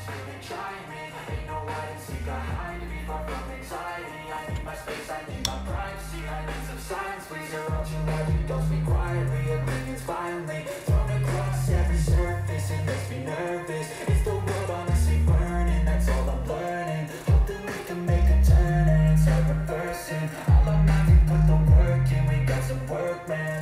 screaming, trying me. Ain't no hide and seek, got high to be far from anxiety. I need my space, I need my privacy, I need some silence, please. You're all too loud, you don't speak quietly. Opinions violently thrown across every surface, it makes me nervous. Is the world honestly burning? That's all I'm learning. Hope that we can make a turn and start reversing. All our minds, we put the work in, we got some work, man.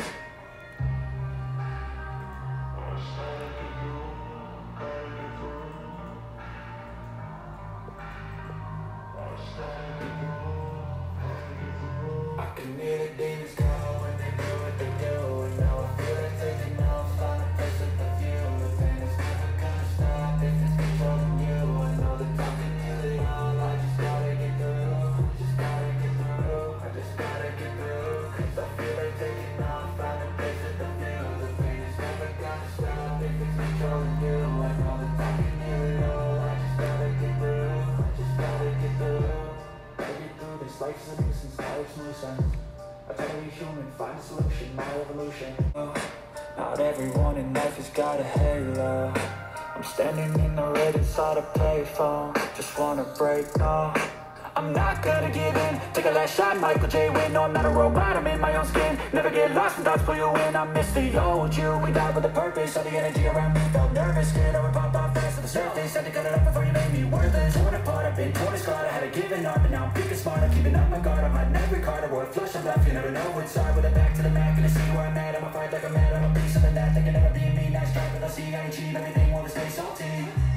I can hear the demons go when they do what they do, and now I feel like taking off on a place with the view. The pain is never gonna stop if it's controlling you. I know that I can heal it all, I just gotta get through. Just gotta get through, I just gotta get through. Cause I feel like taking off on a place with the view. The pain is never gonna stop if it's controlling you. I know that I can heal it all, I just gotta get through. I just gotta get through. Gotta get through this, life's a nuisance, life's nuisance. I try to be human, find a solution, my evolution. Not everyone in life has got a halo. I'm standing in the red inside a payphone. Just wanna break, no, I'm not gonna give in. Take a last shot, Michael J. Win. No, I'm not a robot, I'm in my own skin. Never get lost when thoughts pull you in. I miss the old you, we died with a purpose. All the energy around me felt nervous. Scared I would pop off fast to the surface. Had to cut it up before you made me worthless. Torn apart, I've been torn and scarred. I had to give it up, but now I'm picking smart. I'm keeping up my guard, I'm hiding every card. I wore a flush of left, you never know which side. With a back to the mat, gonna see where I'm at. I'ma fight like a mad, I'm a piece of the net. They can never be me, nice try, but I'll see I achieve everything, wanna stay salty.